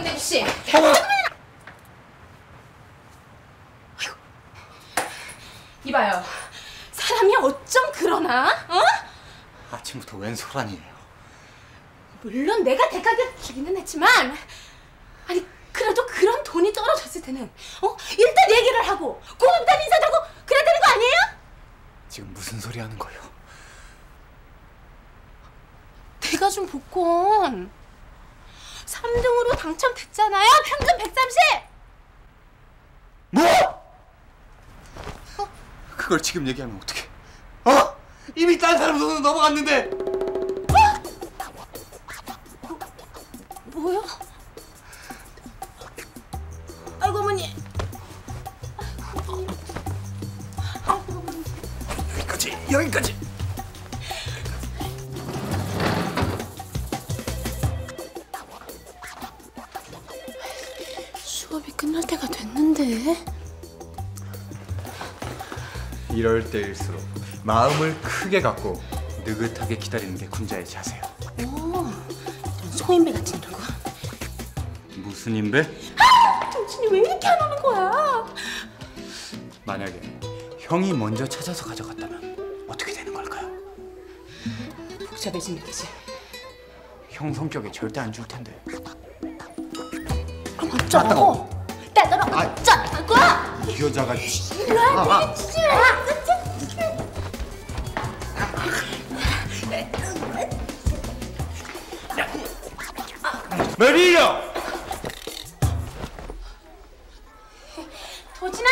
강대주 씨. 이봐요. 사람이 어쩜 그러나? 어? 아침부터 웬 소란이에요? 물론 내가 대가게 주기는 했지만, 아니 그래도 그런 돈이 떨어졌을 때는 일단 얘기를 하고 고맙다는 인사도 하고 그래야 되는 거 아니에요? 지금 무슨 소리 하는 거예요? 내가 준 복권 3등으로 당첨됐잖아요. 평균 130! 뭐? 그걸 지금 얘기하면 어떡해? 이미 딴 사람 손으로 넘어갔는데. 뭐요? 아이고 어머니. 여기까지. 수업이 끝날 때가 됐는데. 이럴 때일수록 마음을 크게 갖고 느긋하게 기다리는 게 군자의 자세요. 소인배 같은 누구? 무슨 인배? 정신이 왜 이렇게 안 오는 거야? 만약에 형이 먼저 찾아서 가져갔다면 어떻게 되는 걸까요? 복잡해지는 거지. 형 성격에 절대 안 줄 텐데. 그럼 어쩌라고? 따다가 어쩌라고? 이 여자가 메리야! 도진아!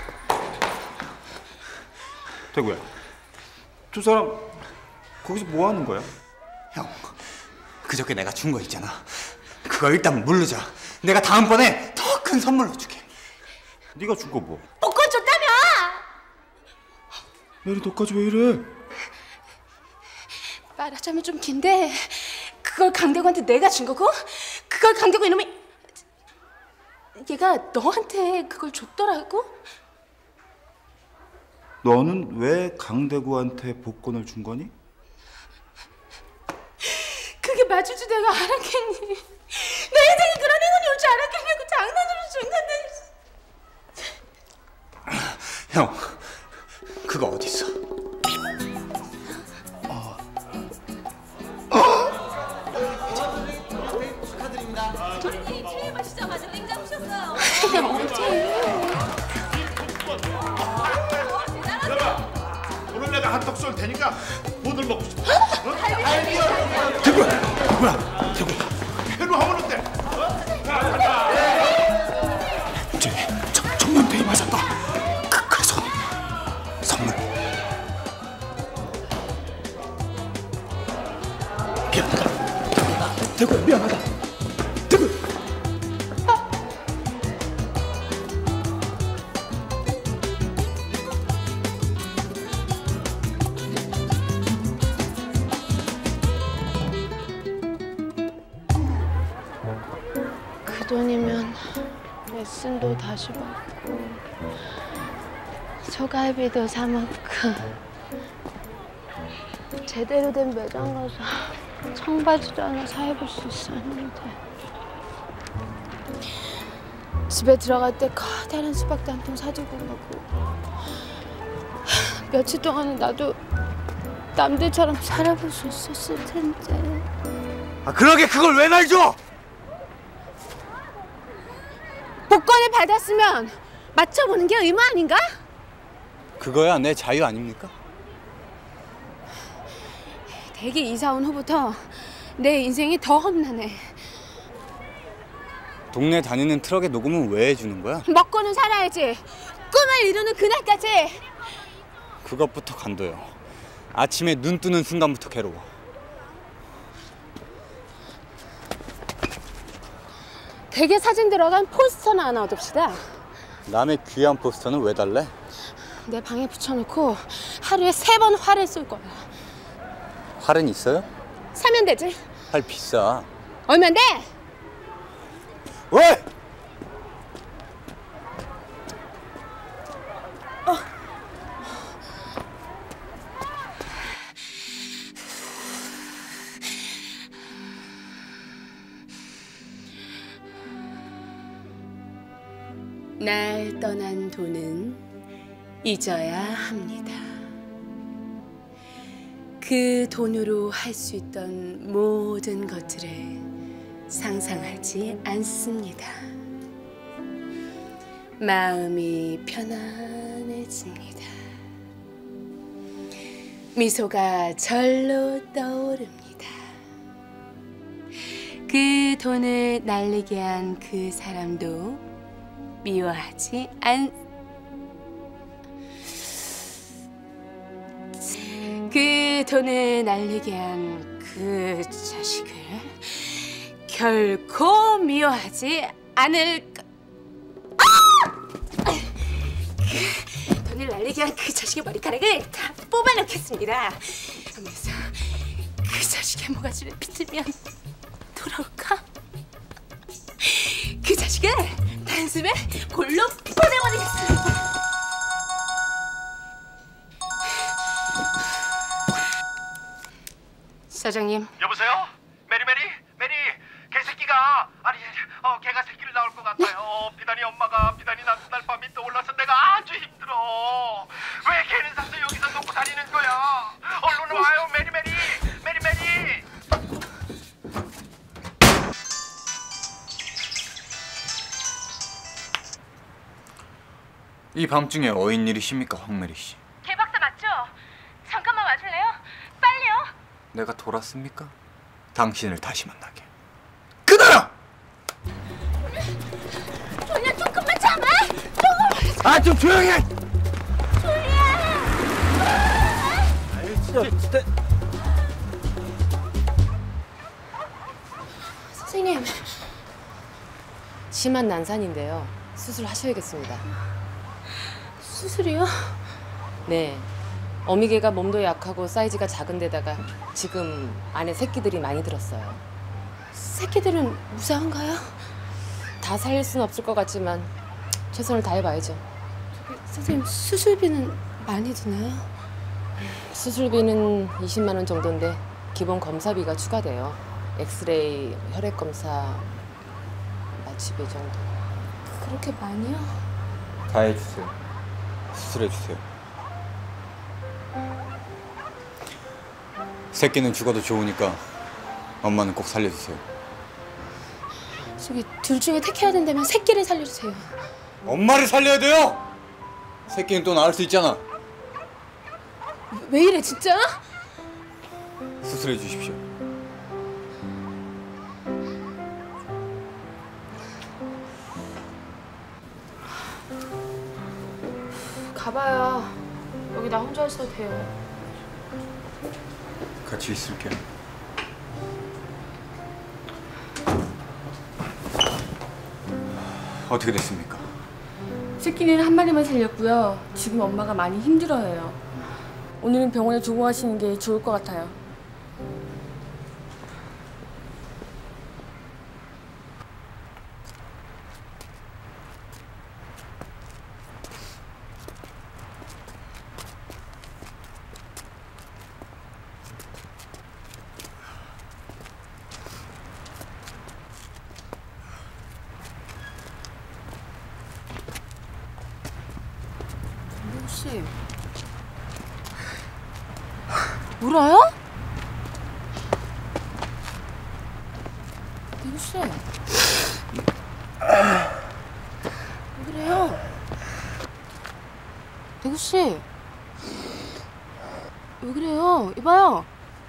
대구야, 두 사람 거기서 뭐 하는 거야? 형, 그저께 내가 준 거 있잖아. 그거 일단 물르자. 내가 다음번에 더 큰 선물로 줄게. 네가 준 거 뭐? 복권 줬다며! 메리 너까지 왜 이래? 말하자면 좀 긴데 그걸 강대구한테 내가 준 거고 그걸 강대구 이놈이 얘가 너한테 그걸 줬더라고? 너는 왜 강대구한테 복권을 준 거니? 그게 마주주 내가 알았겠니? 내 인생에 그런 행운이 올 줄 알았겠냐고 장난으로 준 건데. 형, 그거 어딨어? TV 마시자마자 냉장고 셨어요. 오늘 내가 한턱 쏠 테니까 뭐들 먹고 싶어? 대구야! 뭐야? 대구야! 회로 하면 어때? 청년대에 맞았다. 그래서 선물. 미안하다. 대구야, 미안하다. 대구. 그 돈이면 레슨도 다시 받고 소갈비도 사 먹고 제대로 된 매장 가서 청바지도 하나 사 입을 수 있었는데 집에 들어갈 때 커다란 수박도 한 통 사들고 가고 며칠 동안은 나도 남들처럼 살아볼 수 있었을 텐데. 그러게 그걸 왜 날 줘? 복권을 받았으면 맞춰보는 게 의무 아닌가? 그거야 내 자유 아닙니까? 대기 이사 온 후부터 내 인생이 더 험난해. 동네 다니는 트럭에 녹음은 왜 해주는 거야? 먹고는 살아야지. 꿈을 이루는 그날까지. 그것부터 간도요. 아침에 눈 뜨는 순간부터 괴로워. 대게 사진 들어간 포스터나 하나 얻읍시다. 남의 귀한 포스터는 왜 달래? 내 방에 붙여놓고 하루에 3번 활을 쏠 거야. 활은 있어요? 사면 되지. 활 비싸. 얼만데? 왜? 날 떠난 돈은 잊어야 합니다. 그 돈으로 할 수 있던 모든 것들을 상상하지 않습니다. 마음이 편안해집니다. 미소가 절로 떠오릅니다. 그 돈을 날리게 한 그 사람도 미워하지 그 돈을 날리게 한 그 자식을 결코 미워하지 않을 그 돈을 날리게 한 그 자식의 머리카락을 다 뽑아놓겠습니다. 그래서 그 자식의 모가지를 비틀면 돌아올까? 그 자식을 단숨에 골로 보내버리겠습니다. 사장님. 여보세요? 메리 개새끼가 걔가 새끼를 낳을 것 같아요. 비단이 엄마가 비단이 낳는 날 밤이 떠올라서 내가 아주 힘들어. 왜 걔는 사서 여기서 놓고 다니는 거야? 얼른 와요 메리. 이 밤중에 어인 일이십니까, 황메리 씨? 개 박사 맞죠? 잠깐만 와줄래요? 빨리요. 내가 돌았습니까? 당신을 다시 만나게. 끊어요! 졸리야 조금만 참아. 아, 좀 조용히 해! 진짜. 선생님, 심한 난산인데요. 수술하셔야겠습니다. 수술이요? 네. 어미개가 몸도 약하고 사이즈가 작은 데다가 지금 안에 새끼들이 많이 들었어요. 새끼들은 무사한가요? 다 살릴 수는 없을 것 같지만 최선을 다해봐야죠. 선생님 수술비는 많이 드나요? 수술비는 20만 원 정도인데 기본 검사비가 추가돼요. 엑스레이, 혈액 검사, 마취비 정도. 그렇게 많이요? 다 해주세요. 수술해주세요. 새끼는 죽어도 좋으니까 엄마는 꼭 살려주세요. 저기 둘 중에 택해야 된다면 새끼를 살려주세요. 엄마를 살려야 돼요! 새끼는 또 나을 수 있잖아. 왜 이래 진짜? 수술해 주십시오. 가봐요. 여기 나 혼자 있어도 돼요. 같이 있을게요. 어떻게 됐습니까? 새끼는 한 마리만 살렸고요. 지금 엄마가 많이 힘들어해요. 오늘은 병원에 두고 가시는 게 좋을 것 같아요. 혹시 울어요? 대구 씨. 왜 그래요? 대구 씨. 왜 그래요? 이봐요.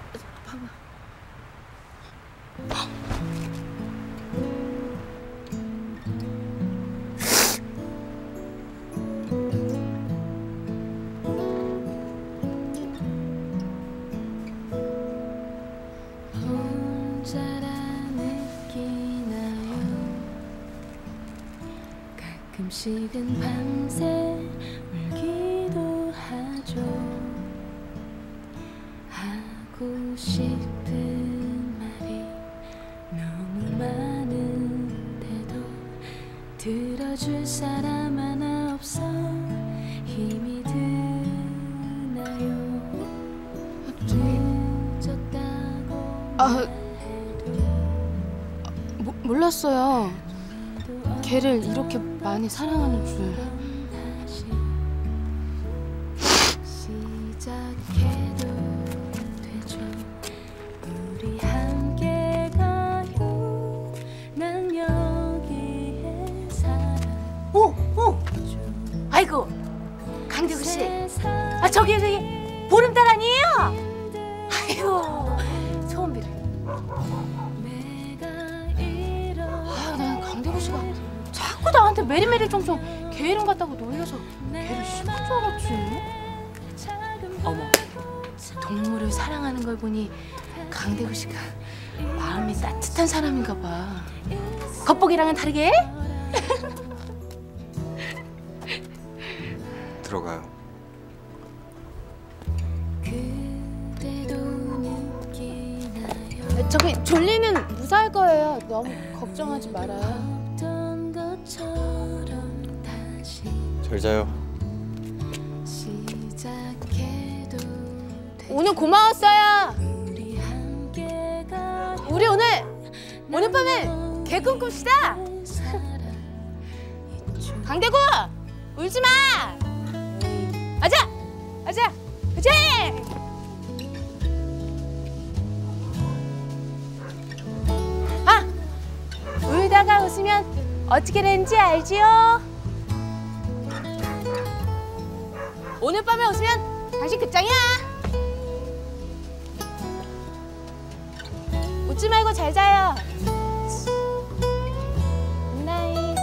가끔씩은 밤새 울기도 하죠. 하고 싶은 말이 너무 많은데도 들어줄 사람 하나 없어 힘이 드나요. 늦었다고 몰랐어요. 걔를 이렇게 많이 사랑하는 줄. 시작해도 되죠. 우리 함께 가요. 난 여기에 살아. 오! 아이고 강대구 씨. 아 저기 보름달 아니에요? 아이고 소원 빌어. 난 강대구 씨가 자꾸 나한테 메리메리 쫑쫑 걔 이름 같다고 놀려서 걔를 싫을 줄 알았지. 어머, 동물을 사랑하는 걸 보니 강대구 씨가 마음이 따뜻한 사람인가 봐. 겉보기랑은 다르게? 들어가요. 저기 졸리는 무사할 거예요. 너무 걱정하지 말아요. 잘 자요. 오늘 고마웠어요. 우리 오늘 밤에 개 꿈꿉시다. 강대구 울지 마. 아자. 아, 울다가 웃으면 어떻게 되는지 알지요? 오늘 밤에 웃으면 당신 끝장이야. 웃지 말고 잘 자요. 굿나잇.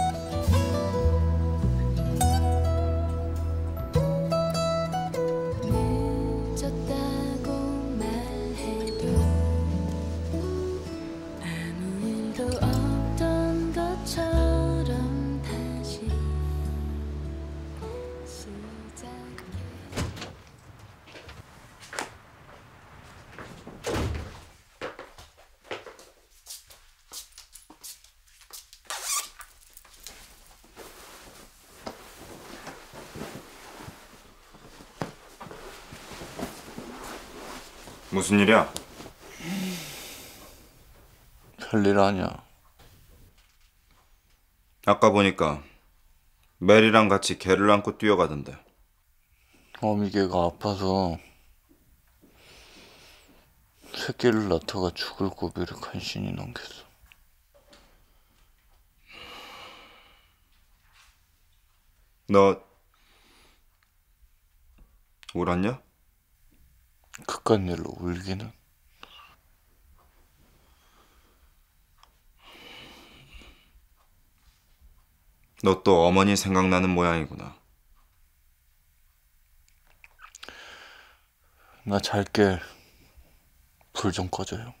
늦었다고 말해도 아무 일도 없던 것처럼 다시 시작해. 무슨 일이야? 별일 아니야. 아까 보니까 메리랑 같이 개를 안고 뛰어가던데. 어미개가 아파서 새끼를 낳다가 죽을 고비를 간신히 넘겼어. 너 울었냐? 그깟 일로 울기는. 너 또 어머니 생각나는 모양이구나. 나 잘게. 불 좀 꺼줘요.